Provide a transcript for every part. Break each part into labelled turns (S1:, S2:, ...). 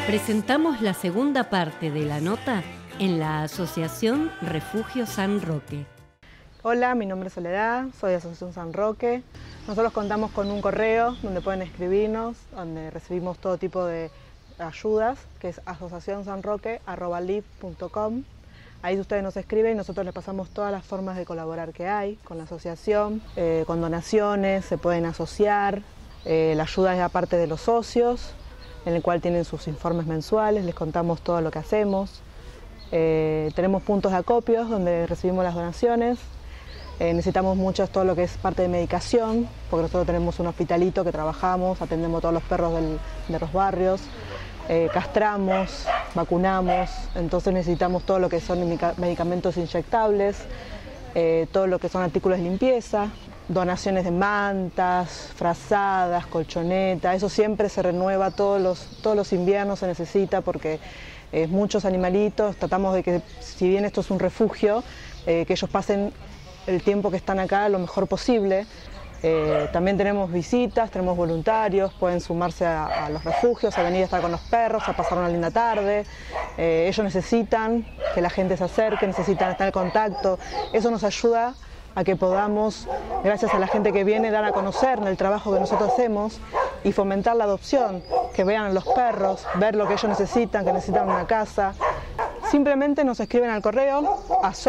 S1: Presentamos la segunda parte de la nota en la Asociación Refugio San Roque.
S2: Hola, mi nombre es Soledad, soy de Asociación San Roque. Nosotros contamos con un correo donde pueden escribirnos, donde recibimos todo tipo de ayudas, que es asociacionsanroque@lib.com. Ahí ustedes nos escriben y nosotros les pasamos todas las formas de colaborar que hay con la asociación, con donaciones, se pueden asociar, la ayuda es aparte de los socios, en el cual tienen sus informes mensuales, les contamos todo lo que hacemos. Tenemos puntos de acopios donde recibimos las donaciones. Necesitamos mucho todo lo que es parte de medicación, porque nosotros tenemos un hospitalito que trabajamos, atendemos todos los perros de los barrios, castramos, vacunamos, entonces necesitamos todo lo que son medicamentos inyectables, todo lo que son artículos de limpieza, donaciones de mantas, frazadas, colchonetas, eso siempre se renueva, todos los inviernos se necesita porque muchos animalitos, tratamos de que si bien esto es un refugio, que ellos pasen el tiempo que están acá lo mejor posible. También tenemos visitas, tenemos voluntarios, pueden sumarse a los refugios, a venir a estar con los perros, a pasar una linda tarde. Ellos necesitan que la gente se acerque, necesitan estar en contacto. Eso nos ayuda a que podamos, gracias a la gente que viene, dar a conocer el trabajo que nosotros hacemos y fomentar la adopción, que vean a los perros, ver lo que ellos necesitan, que necesitan una casa. Simplemente nos escriben al correo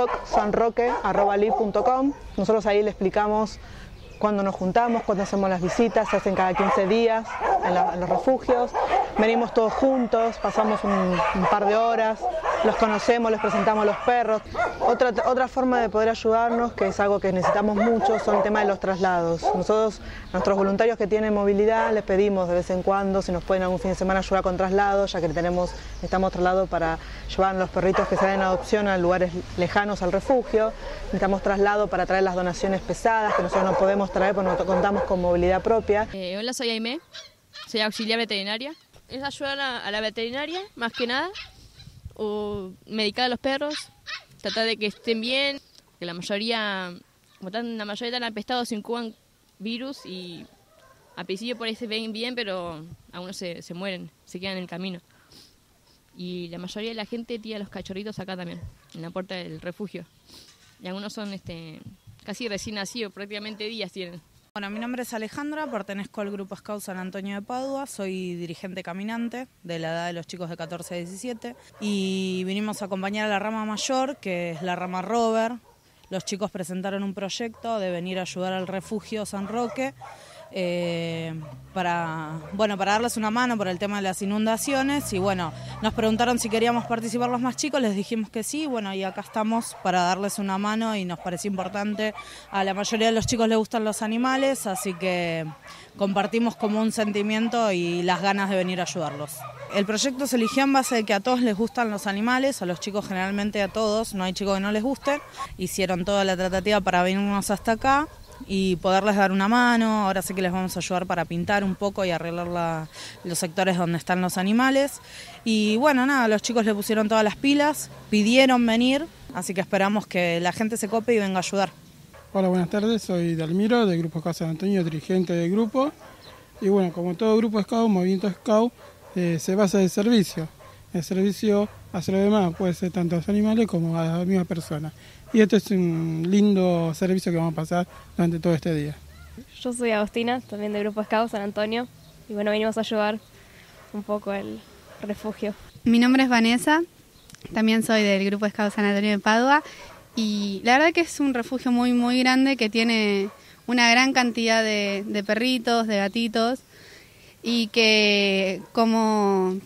S2: asocsanroque@lib.com. Nosotros ahí le explicamos cuándo nos juntamos, cuándo hacemos las visitas, se hacen cada 15 días en los refugios. Venimos todos juntos, pasamos un par de horas, los conocemos, les presentamos los perros. Otra forma de poder ayudarnos, que es algo que necesitamos mucho, son el tema de los traslados. Nosotros, nuestros voluntarios que tienen movilidad, les pedimos de vez en cuando si nos pueden algún fin de semana ayudar con traslados, ya que necesitamos traslado para llevar a los perritos que se dan en adopción a lugares lejanos al refugio. Necesitamos traslado para traer las donaciones pesadas, que nosotros no podemos traer porque no contamos con movilidad propia.
S3: Hola, soy Aimé, soy auxiliar veterinaria. Es ayudar a la veterinaria, más que nada, o medicar a los perros, tratar de que estén bien, que la mayoría están apestados, se incuban virus y al principio por ahí se ven bien, pero algunos se mueren, se quedan en el camino. Y la mayoría de la gente tira los cachorritos acá también, en la puerta del refugio. Y algunos son casi recién nacidos, prácticamente días tienen.
S4: Bueno, mi nombre es Alejandra, pertenezco al Grupo Scout San Antonio de Padua, soy dirigente caminante de la edad de los chicos de 14 a 17 y vinimos a acompañar a la rama mayor, que es la rama Rover. Los chicos presentaron un proyecto de venir a ayudar al refugio San Roque para darles una mano por el tema de las inundaciones y bueno, nos preguntaron si queríamos participar los más chicos, les dijimos que sí, bueno, y acá estamos para darles una mano y nos pareció importante. A la mayoría de los chicos les gustan los animales, así que compartimos como un sentimiento y las ganas de venir a ayudarlos. El proyecto se eligió en base de que a todos les gustan los animales, a los chicos generalmente a todos, no hay chicos que no les gusten. Hicieron toda la tratativa para venirnos hasta acá y poderles dar una mano. Ahora sí que les vamos a ayudar para pintar un poco y arreglar los sectores donde están los animales. Y bueno, nada, los chicos le pusieron todas las pilas, pidieron venir, así que esperamos que la gente se cope y venga a ayudar.
S5: Hola, buenas tardes, soy Dalmiro, del Grupo Scout San Antonio, dirigente del grupo. Y bueno, como todo grupo Scout, movimiento Scout, se basa en el servicio. El servicio hacia lo demás puede ser tanto a los animales como a la misma persona. Y esto es un lindo servicio que vamos a pasar durante todo este día.
S6: Yo soy Agostina, también del Grupo Scout San Antonio. Y bueno, venimos a ayudar un poco al refugio.
S7: Mi nombre es Vanessa, también soy del Grupo Scout San Antonio de Padua. Y la verdad que es un refugio muy, muy grande que tiene una gran cantidad de perritos, de gatitos. Y que como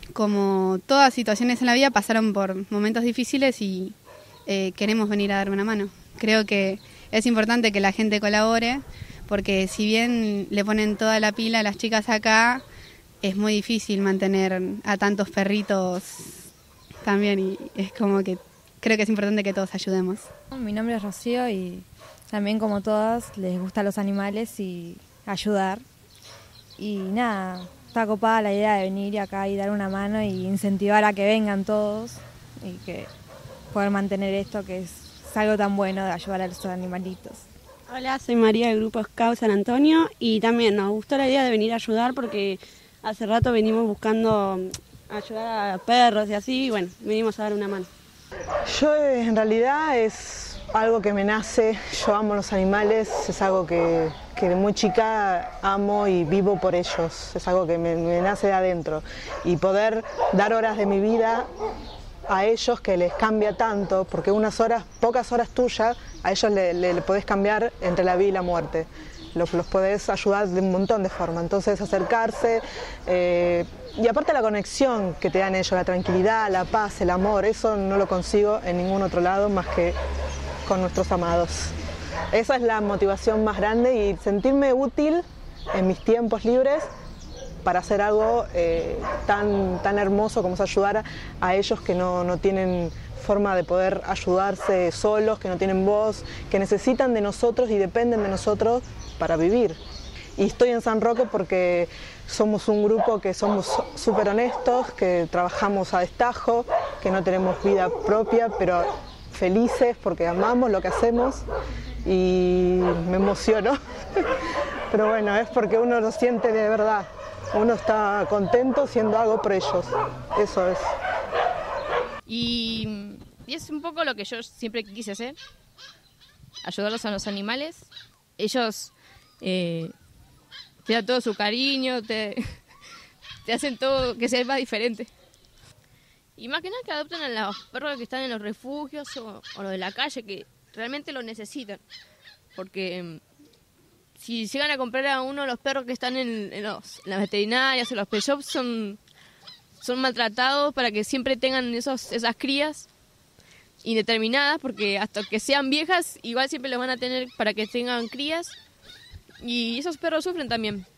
S7: todas situaciones en la vida pasaron por momentos difíciles y queremos venir a dar una mano. Creo que es importante que la gente colabore porque si bien le ponen toda la pila a las chicas acá, es muy difícil mantener a tantos perritos también y es como que creo que es importante que todos ayudemos.
S8: Mi nombre es Rocío y también como todas les gustan los animales y ayudar. Y nada, está copada la idea de venir acá y dar una mano y incentivar a que vengan todos y que poder mantener esto que es algo tan bueno de ayudar a los animalitos.
S9: Hola, soy María del Grupo Scout San Antonio y también nos gustó la idea de venir a ayudar porque hace rato venimos buscando ayudar a perros y así, y bueno, vinimos a dar una mano.
S2: Yo en realidad es algo que me nace, yo amo los animales, es algo que de muy chica amo y vivo por ellos, es algo que me nace de adentro. Y poder dar horas de mi vida a ellos que les cambia tanto, porque unas horas, pocas horas tuyas, a ellos le podés cambiar entre la vida y la muerte. Los podés ayudar de un montón de formas, entonces acercarse, y aparte la conexión que te dan ellos, la tranquilidad, la paz, el amor, eso no lo consigo en ningún otro lado más que con nuestros amados. Esa es la motivación más grande y sentirme útil en mis tiempos libres para hacer algo tan hermoso como es ayudar a ellos que no tienen forma de poder ayudarse solos, que no tienen voz, que necesitan de nosotros y dependen de nosotros para vivir. Y estoy en San Roque porque somos un grupo que somos súper honestos, que trabajamos a destajo, que no tenemos vida propia, pero felices porque amamos lo que hacemos y me emociono. Pero bueno, es porque uno lo siente de verdad. Uno está contento siendo algo por ellos. Eso es.
S3: Y es un poco lo que yo siempre quise hacer. Ayudarlos a los animales. Ellos te dan todo su cariño, te hacen todo que sea diferente. Y más que nada que adopten a los perros que están en los refugios o los de la calle, que realmente lo necesitan. Porque si llegan a comprar a uno de los perros que están en las veterinarias o los pet shops, son maltratados para que siempre tengan esas crías indeterminadas, porque hasta que sean viejas igual siempre los van a tener para que tengan crías, y esos perros sufren también.